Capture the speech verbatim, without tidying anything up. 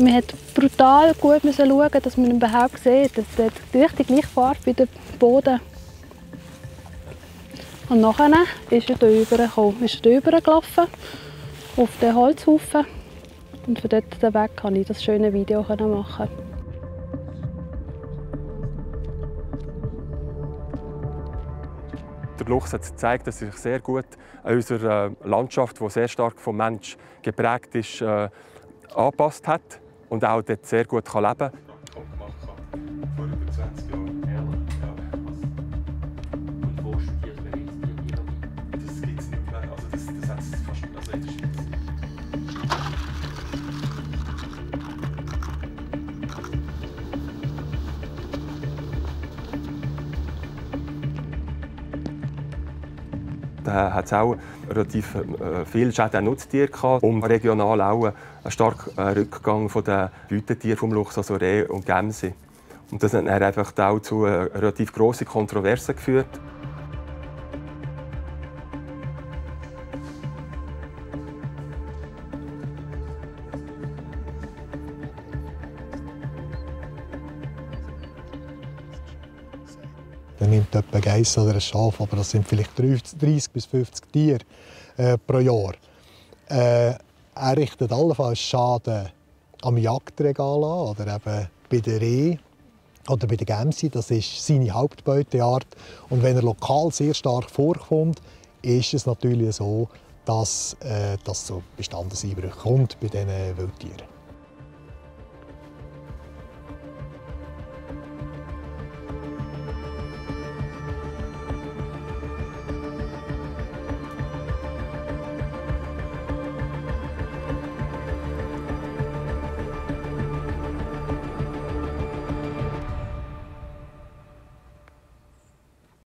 Man hat brutal gut müssen schauen, dass man überhaupt sieht, dass der richtig gleich Farbe wie der Boden. Und nachher ist er hier rübergekommen, ist er hier rübergelaufen, auf den Holzhaufen. Und von dort weg konnte ich das schöne Video machen. Der Luchs hat gezeigt, dass er sich sehr gut an unserer Landschaft, die sehr stark vom Mensch geprägt ist, äh, angepasst hat und auch dort sehr gut leben kann. Vor über zwanzig Jahren. Und wo studiert man jetzt? Das gibt es nicht mehr. Also das, das hat es fast also in der Schweiz. Da hat es auch relativ äh, viele Schäden an Nutztieren gehabt und regional auch einen starken äh, Rückgang von den Beutetieren vom Luchs, also Rehe und Gämse. Und das hat dann einfach auch zu äh, relativ grossen Kontroversen geführt. Dann nimmt jemand ein Geiss oder ein Schaf, aber das sind vielleicht dreißig bis fünfzig Tiere äh, pro Jahr. Äh, er richtet allenfalls Schaden am Jagdregal an oder eben bei der Reh oder bei der Gämse. Das ist seine Hauptbeuteart. Und wenn er lokal sehr stark vorkommt, ist es natürlich so, dass es äh, zu Bestandeseinbrüchen kommt bei diesen Wildtieren.